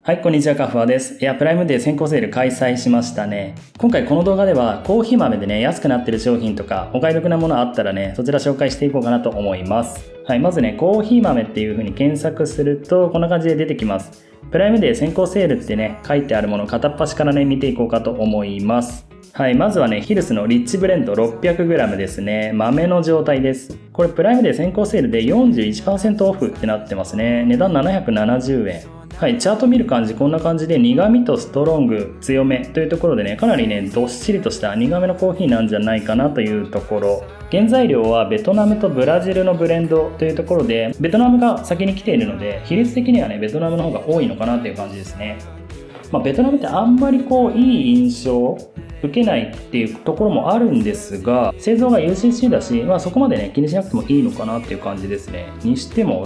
はい、こんにちは、カフワです。プライムデー先行セール開催しましたね。今回この動画ではコーヒー豆でね、安くなってる商品とかお買い得なものあったらね、そちら紹介していこうかなと思います。はい、まずね、コーヒー豆っていう風に検索すると、こんな感じで出てきます。プライムデー先行セールってね、書いてあるもの片っ端からね、見ていこうかと思います。はい、まずはね、ヒルスのリッチブレンド 600g ですね。豆の状態です。これプライムデー先行セールで 41% オフってなってますね。値段770円。はい、チャート見る感じこんな感じで苦味とストロング強めというところでね、かなりねどっしりとした苦めのコーヒーなんじゃないかなというところ。原材料はベトナムとブラジルのブレンドというところで、ベトナムが先に来ているので比率的にはねベトナムの方が多いのかなという感じですね。ベトナムってあんまりこういい印象を受けないっていうところもあるんですが、製造が UCC だし、そこまでね気にしなくてもいいのかなっていう感じですね。にしても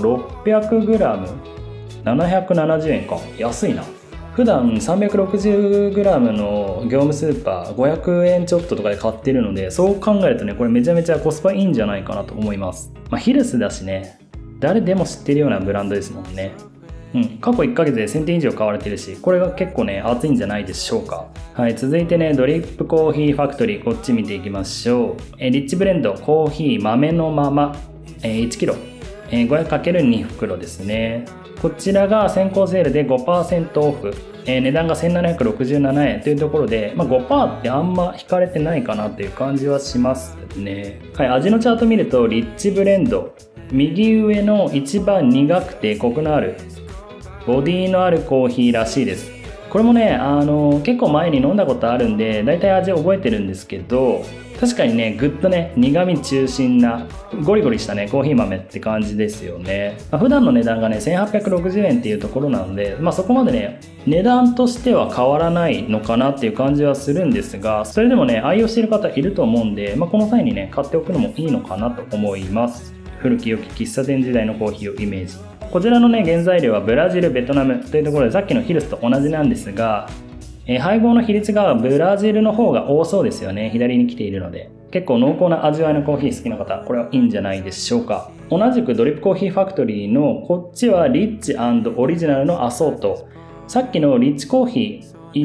600g770円か。安いな。普段 360g の業務スーパー500円ちょっととかで買ってるので、そう考えるとね、これめちゃめちゃコスパいいんじゃないかなと思います。ヒルスだしね、誰でも知ってるようなブランドですもんね。過去1ヶ月で1000点以上買われてるし、これが結構ね、熱いんじゃないでしょうか。はい、続いてね、ドリップコーヒーファクトリー、こっち見ていきましょう。リッチブレンドコーヒー豆のまま、1kg、500×2 袋ですね。こちらが先行セールで 5% オフ、値段が1767円というところで、5% ってあんま引かれてないかなという感じはしますね。はい、味のチャート見るとリッチブレンド、右上の一番苦くてコクのあるボディのあるコーヒーらしいです。これもね、結構前に飲んだことあるんでだいたい味覚えてるんですけど、確かにねぐっとね苦味中心なゴリゴリしたねコーヒー豆って感じですよね。普段の値段がね1860円っていうところなので、そこまでね値段としては変わらないのかなっていう感じはするんですが、それでもね愛用している方いると思うんで、この際にね買っておくのもいいのかなと思います。古き良き喫茶店時代のコーヒーをイメージ。こちらのね原材料はブラジル、ベトナムというところでさっきのヒルスと同じなんですが、配合の比率がブラジルの方が多そうですよね。左に来ているので結構濃厚な味わいのコーヒー好きな方、これはいいんじゃないでしょうか。同じくドリップコーヒーファクトリーのこっちはリッチ&オリジナルのアソート。さっきのリッチコーヒー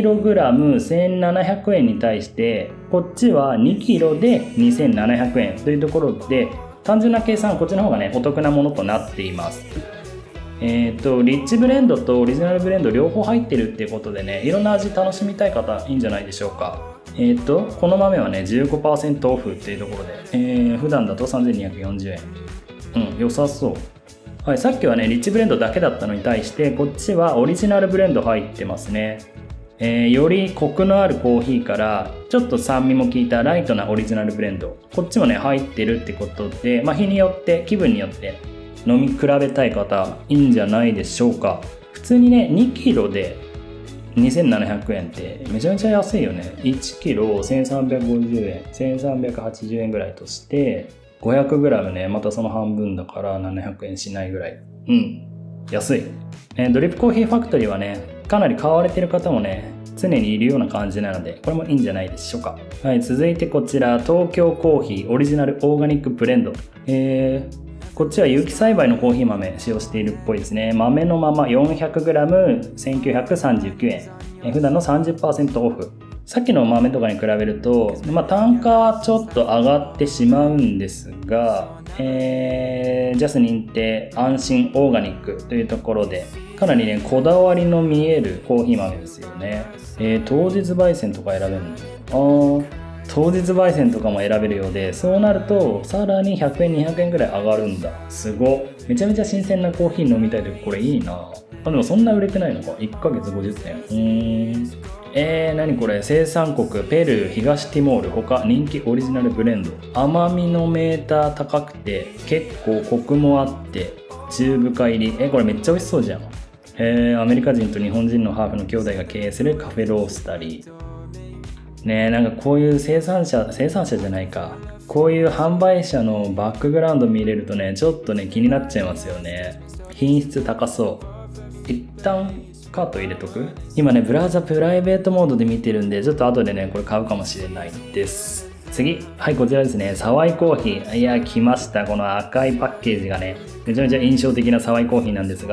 1kg1700 円に対してこっちは 2kg で2700円というところで、単純な計算こっちの方がねお得なものとなっています。リッチブレンドとオリジナルブレンド両方入ってるっていうことでね、いろんな味楽しみたい方いいんじゃないでしょうか。この豆はね 15% オフっていうところで、普段だと3240円。良さそう。はい、さっきはねリッチブレンドだけだったのに対してこっちはオリジナルブレンド入ってますね。よりコクのあるコーヒーからちょっと酸味も効いたライトなオリジナルブレンド、こっちもね入ってるってことで、日によって気分によって飲み比べたい方いいんじゃないでしょうか。普通にね 2kg で2700円ってめちゃめちゃ安いよね。 1kg1350 円1380円ぐらいとして 500g ね、またその半分だから700円しないぐらい。安い。ドリップコーヒーファクトリーはねかなり買われてる方もね常にいるような感じなので、これもいいんじゃないでしょうか。はい、続いてこちら東京コーヒーオリジナルオーガニックブレンド。こっちは有機栽培のコーヒー豆使用しているっぽいですね。豆のまま 400g1939 円。普段の 30% オフ。さっきの豆とかに比べると、単価はちょっと上がってしまうんですが、ジャス認定安心オーガニックというところで、かなりねこだわりの見えるコーヒー豆ですよね。当日焙煎とか選べるの？当日焙煎とかも選べるようで、そうなるとさらに100円200円ぐらい上がるんだ。すごっ。めちゃめちゃ新鮮なコーヒー飲みたいときこれいいな。でもそんな売れてないのか。1ヶ月50点。何これ。生産国ペルー、東ティモール他人気オリジナルブレンド。甘みのメーター高くて結構コクもあって中深入り。これめっちゃ美味しそうじゃん。アメリカ人と日本人のハーフの兄弟が経営するカフェロースタリーね。なんかこういう生産者じゃないか、こういう販売者のバックグラウンド見れるとねちょっとね気になっちゃいますよね。品質高そう。一旦カート入れとく。今ねブラウザプライベートモードで見てるんで、ちょっと後でねこれ買うかもしれないです。次、はい、こちらですね。サワイコーヒー。いや来ました。この赤いパッケージがねめちゃめちゃ印象的なサワイコーヒーなんですが、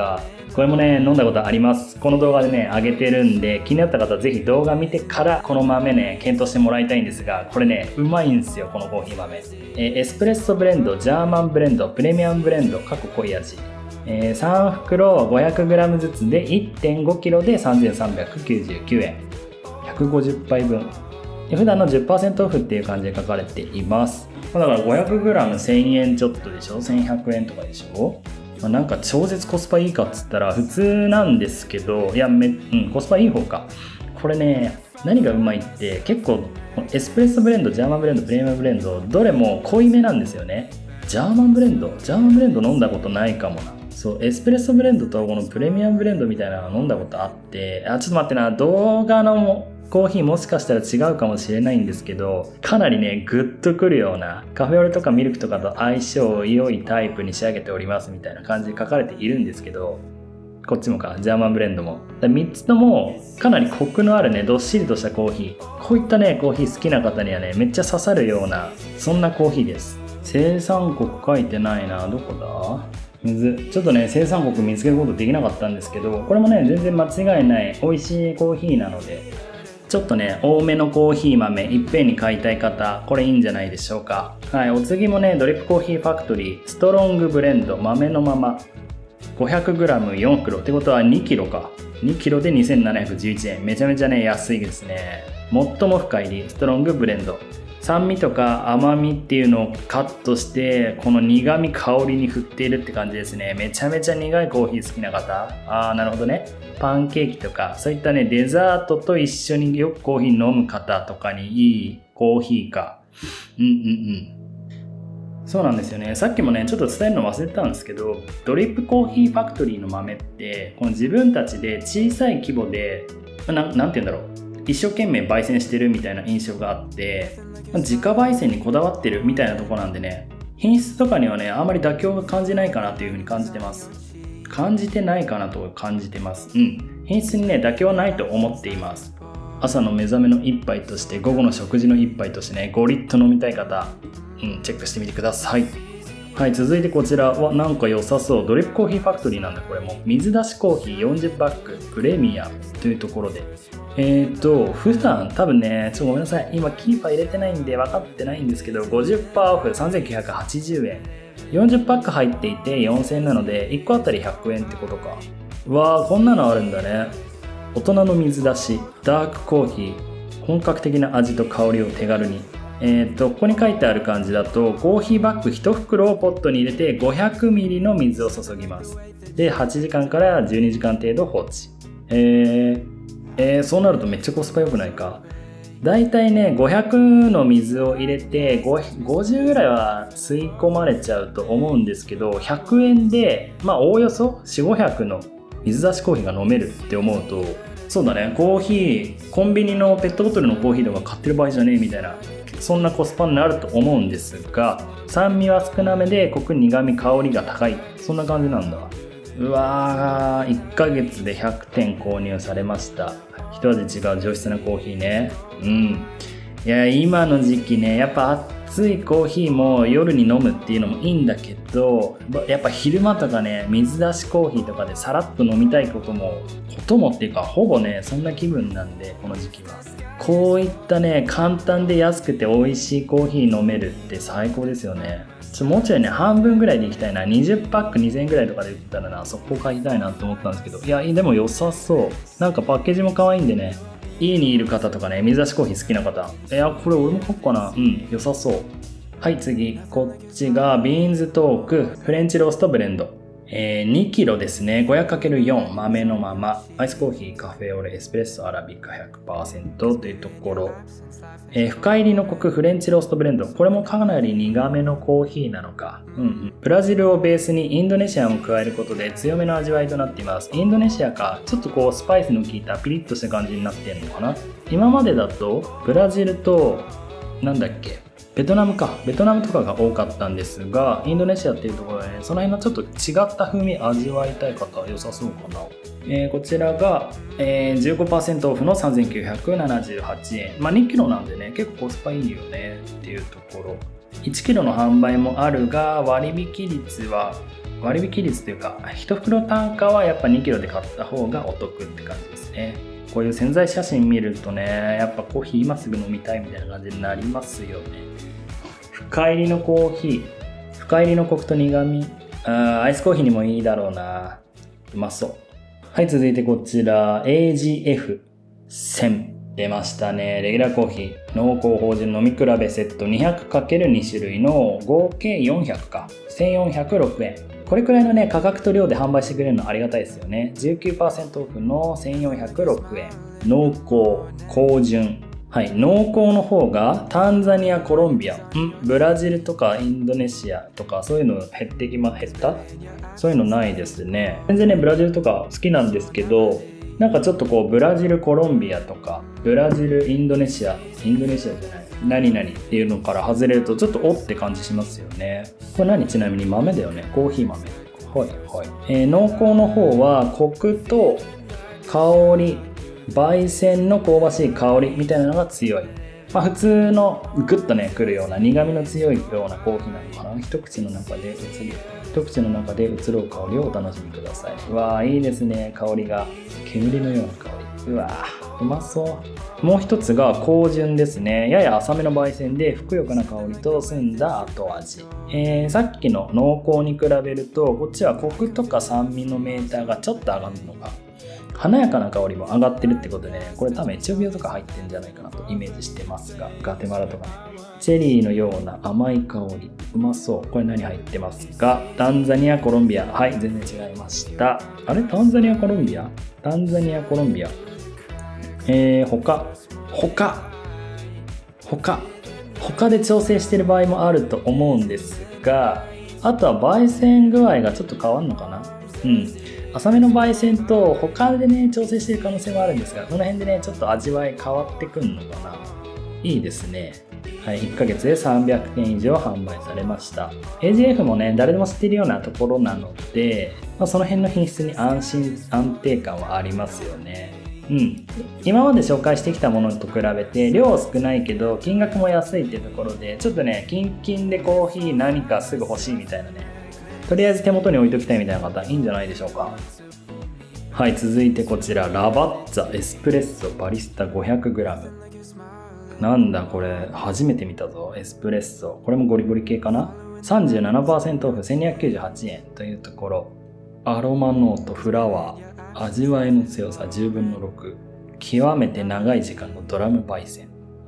これもね、飲んだことあります。この動画でね、上げてるんで、気になった方はぜひ動画見てからこの豆ね、検討してもらいたいんですが、これね、うまいんですよ、このコーヒー豆。エスプレッソブレンド、ジャーマンブレンド、プレミアムブレンド、過去濃い味。3袋 500g ずつで 1.5kg で3399円。150杯分。普段の 10% オフっていう感じで書かれています。だから 500g1000 円ちょっとでしょ ?1100 円とかでしょ、なんか超絶コスパいいかっつったら普通なんですけど、いや、コスパいい方か。これね、何がうまいって結構エスプレッソブレンド、ジャーマンブレンド、プレミアムブレンド、どれも濃いめなんですよね。ジャーマンブレンド飲んだことないかもな。そう、エスプレッソブレンドとこのプレミアムブレンドみたいなの飲んだことあって、ちょっと待ってな、動画のコーヒーもしかしたら違うかもしれないんですけど、かなりね、グッとくるような、カフェオレとかミルクとかと相性良いタイプに仕上げておりますみたいな感じで書かれているんですけど、こっちもか、ジャーマンブレンドも。3つともかなりコクのあるね、どっしりとしたコーヒー。こういったね、コーヒー好きな方にはね、めっちゃ刺さるような、そんなコーヒーです。生産国書いてないな、どこだ？ちょっとね、生産国見つけることできなかったんですけど、これもね、全然間違いない美味しいコーヒーなので、ちょっとね、多めのコーヒー豆いっぺんに買いたい方、これいいんじゃないでしょうか。はい、お次もね、ドリップコーヒーファクトリー、ストロングブレンド、豆のまま、500g4 袋ってことは 2kg か。2kg で2711円。めちゃめちゃね、安いですね。最も深入り、ストロングブレンド。酸味とか甘みっていうのをカットして、この苦味香りに振っているって感じですね。めちゃめちゃ苦いコーヒー好きな方。なるほどね。パンケーキとか、そういったね、デザートと一緒によくコーヒー飲む方とかにいいコーヒーか。そうなんですよね。さっきもね、ちょっと伝えるの忘れてたんですけど、ドリップコーヒーファクトリーの豆って、この自分たちで小さい規模で、なんて言うんだろう。一生懸命焙煎してるみたいな印象があって、自家焙煎にこだわってるみたいなとこなんでね、品質とかにはね、あんまり妥協が感じないかなというふうに感じてます。感じてないかなと感じてます。品質にね、妥協はないと思っています。朝の目覚めの一杯として、午後の食事の一杯としてね、5リットル飲みたい方、チェックしてみてください。はい、続いてこちらはなんか良さそう。ドリップコーヒーファクトリーなんだ、これも。水出しコーヒー40パックプレミアムというところで。普段多分ね、ごめんなさい。今キーパー入れてないんで分かってないんですけど、50% オフ3980円。40パック入っていて4000円なので、1個あたり100円ってことか。わー、こんなのあるんだね。大人の水出し、ダークコーヒー。本格的な味と香りを手軽に。ここに書いてある感じだと、コーヒーバッグ1袋をポットに入れて 500ml の水を注ぎます。で、8時間から12時間程度放置。そうなるとめっちゃコスパ良くないか。だいたいね、500の水を入れて50ぐらいは吸い込まれちゃうと思うんですけど、100円で、おおよそ4、500の水出しコーヒーが飲めるって思うと、そうだね、コーヒー、コンビニのペットボトルのコーヒーとか買ってる場合じゃねえみたいな、そんなコスパになると思うんですが、酸味は少なめでコク、苦味、香りが高い。そんな感じなんだ。うわー、1ヶ月で100点購入されました。一味違う上質なコーヒーね。いや、今の時期ね、やっぱ熱いコーヒーも夜に飲むっていうのもいいんだけど、やっぱ昼間とかね、水出しコーヒーとかでさらっと飲みたいこともっていうか、ほぼね、そんな気分なんで、この時期は。こういったね、簡単で安くて美味しいコーヒー飲めるって最高ですよね。もうちょいね、半分ぐらいでいきたいな。20パック2000円ぐらいとかで売ったらな、そこ買いたいなって思ったんですけど、いや、でも良さそう。なんかパッケージも可愛いんでね、家にいる方とかね、水出しコーヒー好きな方、いや、これ俺も買おうかな。良さそう。はい、次。こっちがビーンズトークフレンチローストブレンド。2キロですね。500×4 豆のまま。アイスコーヒー、カフェオレ、エスプレッソ、アラビカ 100% というところ。深入りのコクフレンチローストブレンド。これもかなり苦めのコーヒーなのか。ブラジルをベースにインドネシアも加えることで強めの味わいとなっています。インドネシアか。ちょっとこうスパイスの効いたピリッとした感じになっているのかな。今までだとブラジルとなんだっけ、ベトナムか。ベトナムとかが多かったんですが、インドネシアっていうところでね、その辺のちょっと違った風味味わいたい方は良さそうかな。こちらが、15% オフの3978円。2キロなんでね、結構コスパいいよねっていうところ。 1キロの販売もあるが、割引率というか、1袋単価はやっぱ2キロで買った方がお得って感じですね。こういう宣材写真見るとね、やっぱコーヒー今すぐ飲みたいみたいな感じになりますよね。深入りのコーヒー、深入りのコクと苦味、アイスコーヒーにもいいだろうな。うまそう。はい、続いてこちら AGF1000 出ましたね。レギュラーコーヒー濃厚芳醇飲み比べセット 200×2 種類の合計400か1406円。これくらいのね価格と量で販売してくれるのありがたいですよね。 19% オフの1406円。濃厚芳醇、はい、濃厚の方がタンザニア、コロンビア、ブラジルとかインドネシアとかそういうの減ったそういうのないですね。全然ねブラジルとか好きなんですけど、なんかちょっとこうブラジル、コロンビアとかブラジル、インドネシアじゃない何々っていうのから外れるとちょっとおって感じしますよね。これ何、ちなみに豆だよね。コーヒー豆。はいはい。濃厚の方はコクと香り、焙煎の香ばしい香りみたいなのが強い。普通のグッとねくるような苦味の強いようなコーヒーなのかな。一口の中で移ろう香りをお楽しみください。うわーいいですね。香りが煙のような香り。うわーうまそう。もう一つが芳醇ですね。やや浅めの焙煎でふくよかな香りと澄んだ後味。さっきの濃厚に比べるとこっちはコクとか酸味のメーターがちょっと上がるのが華やかな香りも上がってるってことでね、これ多分エチオピアとか入ってんじゃないかなとイメージしてますが、ガテマラとかね、チェリーのような甘い香り、うまそう。これ何入ってますか？タンザニア、コロンビア。はい、全然違いました。あれ、タンザニア、コロンビア。他で調整してる場合もあると思うんですが、あとは焙煎具合がちょっと変わるのかな。浅めの焙煎と他でね調整している可能性もあるんですが、その辺でねちょっと味わい変わってくるのかな。いいですね。はい、1ヶ月で300件以上販売されました。 AGF もね誰でも知っているようなところなので、その辺の品質に安定感はありますよね。今まで紹介してきたものと比べて量少ないけど金額も安いっていうところで、ちょっとねキンキンでコーヒー何かすぐ欲しいみたいなね、とりあえず手元に置いときたいみたいな方いいんじゃないでしょうか。はい、続いてこちらラバッツァエスプレッソバリスタ 500g。 なんだこれ、初めて見たぞ。エスプレッソ、これもゴリゴリ系かな。 37% オフ1298円というところ。アロマノート、フラワー、味わいの強さ10分の6、極めて長い時間のドラム焙煎。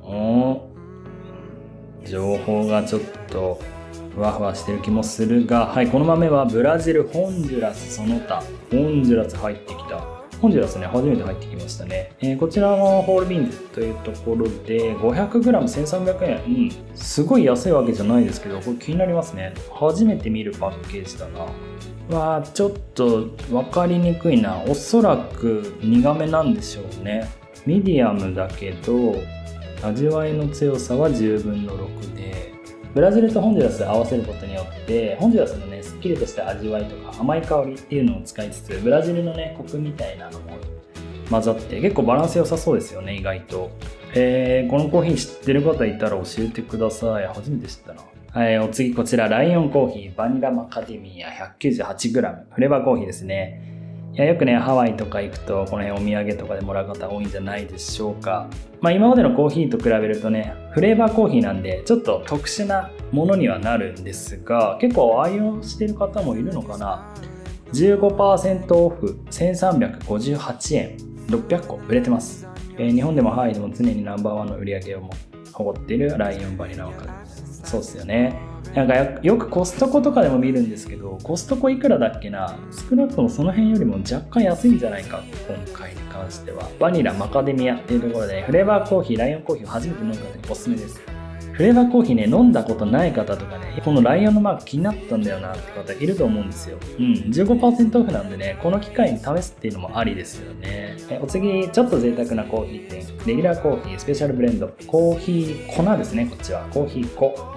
情報がちょっとふわふわしてる気もするが、はい、この豆はブラジル、ホンジュラスその他。ホンジュラス入ってきた。ホンジュラスね、初めて入ってきましたね。こちらのホールビーンズというところで 500g1300 円。すごい安いわけじゃないですけど、これ気になりますね。初めて見るパッケージだな。わー、ちょっと分かりにくいな。おそらく苦めなんでしょうね。ミディアムだけど味わいの強さは10分の6で、ブラジルとホンジュラスを合わせることによってホンジュラスのねすっきりとした味わいとか甘い香りっていうのを使いつつ、ブラジルのねコクみたいなのも混ざって結構バランス良さそうですよね、意外と。このコーヒー知ってる方いたら教えてください。初めて知ったな。はい、お次こちらライオンコーヒーバニラマカデミア 198g フレーバーコーヒーですね。いや、よくねハワイとか行くとこの辺お土産とかでもらう方多いんじゃないでしょうか。今までのコーヒーと比べるとねフレーバーコーヒーなんでちょっと特殊なものにはなるんですが、結構愛用してる方もいるのかな。 15% オフ1358円600個売れてます。日本でもハワイでも常にナンバーワンの売り上げを誇っているライオンバニラマカデミア。そうっすよね。なんかよくコストコとかでも見るんですけど、コストコいくらだっけな、少なくともその辺よりも若干安いんじゃないか、今回に関しては。バニラマカデミアっていうところでフレーバーコーヒー、ライオンコーヒーを初めて飲んだのでおすすめです。フレーバーコーヒーね、飲んだことない方とかね、このライオンのマーク気になったんだよなって方いると思うんですよ。15% オフなんでね、この機会に試すっていうのもありですよね。お次、ちょっと贅沢なコーヒー店、レギュラーコーヒースペシャルブレンド、コーヒー粉ですね、こっちはコーヒー粉。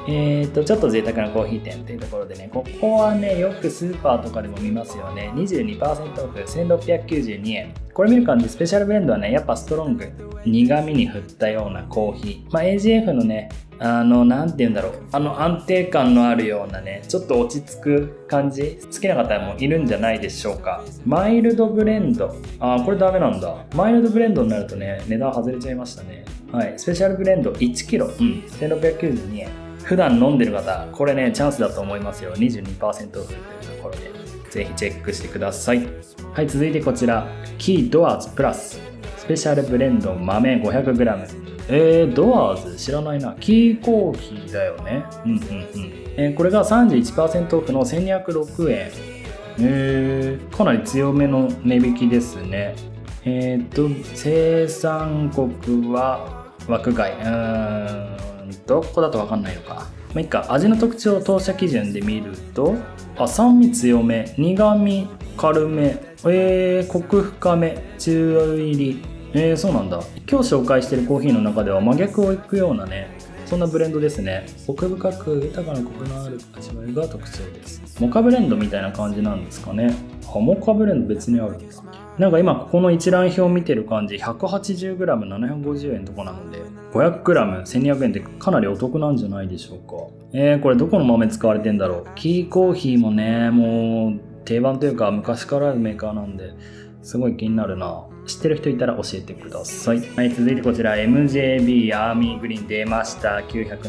ちょっと贅沢なコーヒー店というところでね、ここはね、よくスーパーとかでも見ますよね。22% オフ、1692円。これ見る感じ、スペシャルブレンドはね、やっぱストロング。苦味に振ったようなコーヒー。AGF のね、なんて言うんだろう。安定感のあるようなね、ちょっと落ち着く感じ。好きな方もいるんじゃないでしょうか。マイルドブレンド。これダメなんだ。マイルドブレンドになるとね、値段外れちゃいましたね。はい。スペシャルブレンド 1kg。1692円。普段飲んでる方、これね、チャンスだと思いますよ。22% オフというところで、ぜひチェックしてください。はい、続いてこちら、キードアーズプラス、スペシャルブレンド豆 500g。ドアーズ知らないな。キーコーヒーだよね。これが 31% オフの1206円。かなり強めの値引きですね。生産国は枠外。どこだと分かんないのか。いいか。味の特徴を当社基準で見ると、酸味強め、苦味軽め、コク深め、中入り。そうなんだ。今日紹介しているコーヒーの中では真逆をいくようなね、そんなブレンドですね。奥深く豊かなコクのある味わいが特徴です。モカブレンドみたいな感じなんですかね。モカブレンド別にあるんだ。なんか今ここの一覧表を見てる感じ、 180g750 円とかなので 500g1200 円ってかなりお得なんじゃないでしょうか。これどこの豆使われてんだろう。キーコーヒーもね、もう定番というか昔からあるメーカーなんですごい気になるな。知ってる人いたら教えてください。はい、続いてこちら MJB アーミーグリーン出ました。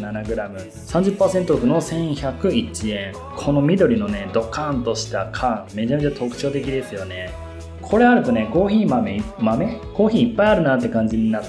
907g30% オフの1101円。この緑のねドカーンとした缶、めちゃめちゃ特徴的ですよね。これあるとね、コーヒーコーヒーいっぱいあるなって感じになって、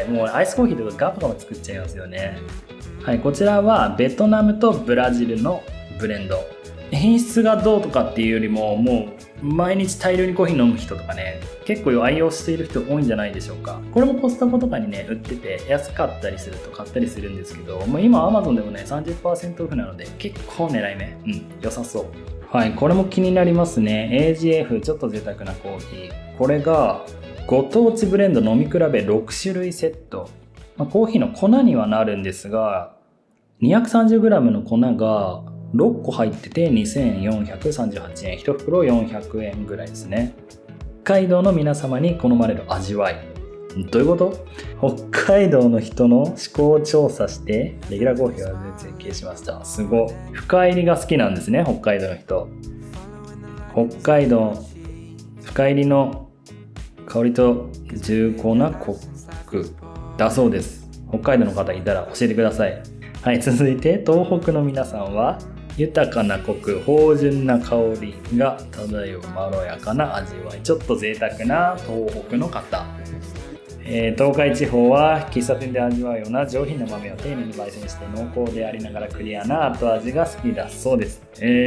もうアイスコーヒーとかガブガブ作っちゃいますよね。はい、こちらはベトナムとブラジルのブレンド。品質がどうとかっていうよりも、もう毎日大量にコーヒー飲む人とかね、結構愛用している人多いんじゃないでしょうか。これもコストコとかにね売ってて安かったりすると買ったりするんですけど、もう今 Amazon でもね 30% オフなので結構狙い目。良さそう。はい、これも気になりますね。 AGF ちょっと贅沢なコーヒー。これがご当地ブレンド飲み比べ6種類セット。コーヒーの粉にはなるんですが、 230g の粉が6個入ってて2438円、1袋400円ぐらいですね。北海道の皆様に好まれる味わい。どういうこと？北海道の人の思考を調査してレギュラーコーヒーを設計しました。すごい。深入りが好きなんですね、北海道の人。北海道深入りの香りと重厚なコクだそうです。北海道の方いたら教えてください。はい、続いて東北の皆さんは豊かなコク、芳醇な香りが漂うまろやかな味わい。ちょっと贅沢な東北の方。東海地方は喫茶店で味わうような上品な豆を丁寧に焙煎して濃厚でありながらクリアな後味が好きだそうです。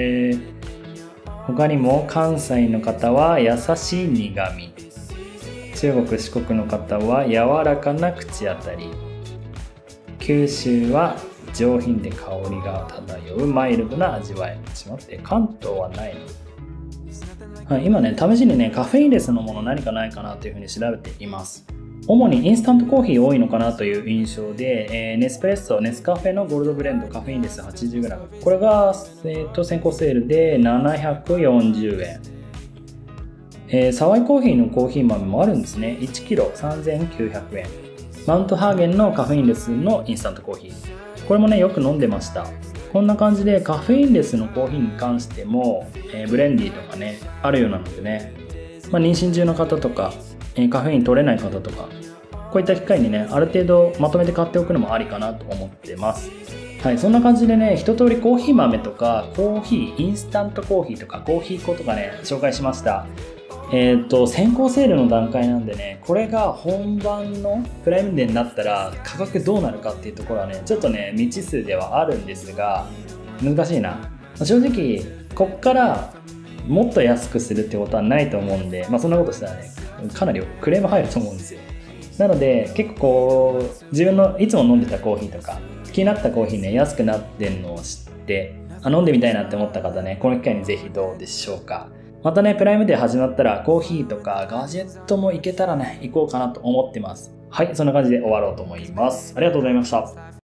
他にも関西の方は優しい苦味、中国四国の方は柔らかな口当たり、九州は上品で香りが漂うマイルドな味わい。ちょっと待って、関東はないの？はい、今ね、試しにね、カフェインレスのもの何かないかなというふうに調べています。主にインスタントコーヒー多いのかなという印象で、ネスプレッソ、ネスカフェのゴールドブレンドカフェインレス 80g。これが、先行セールで740円。サワイコーヒーのコーヒー豆もあるんですね。1kg3900円。マウントハーゲンのカフェインレスのインスタントコーヒー。これもね、よく飲んでました。こんな感じでカフェインレスのコーヒーに関しても、ブレンディーとかね、あるようなのでね、妊娠中の方とか、カフェイン取れない方とか、こういった機会にね、ある程度まとめて買っておくのもありかなと思ってます。はい、そんな感じでね、一通りコーヒー豆とか、コーヒー、インスタントコーヒーとか、コーヒー粉とかね、紹介しました。先行セールの段階なんでね、これが本番のプライムデーになったら価格どうなるかっていうところはね、ちょっとね、未知数ではあるんですが、難しいな。正直、こっからもっと安くするってことはないと思うんで、そんなことしたらね、かなりクレーム入ると思うんですよ。なので、結構自分のいつも飲んでたコーヒーとか、気になったコーヒーね、安くなってんのを知って、飲んでみたいなって思った方ね、この機会にぜひどうでしょうか。またね、プライムデー始まったらコーヒーとかガジェットもいけたらね、行こうかなと思ってます。はい、そんな感じで終わろうと思います。ありがとうございました。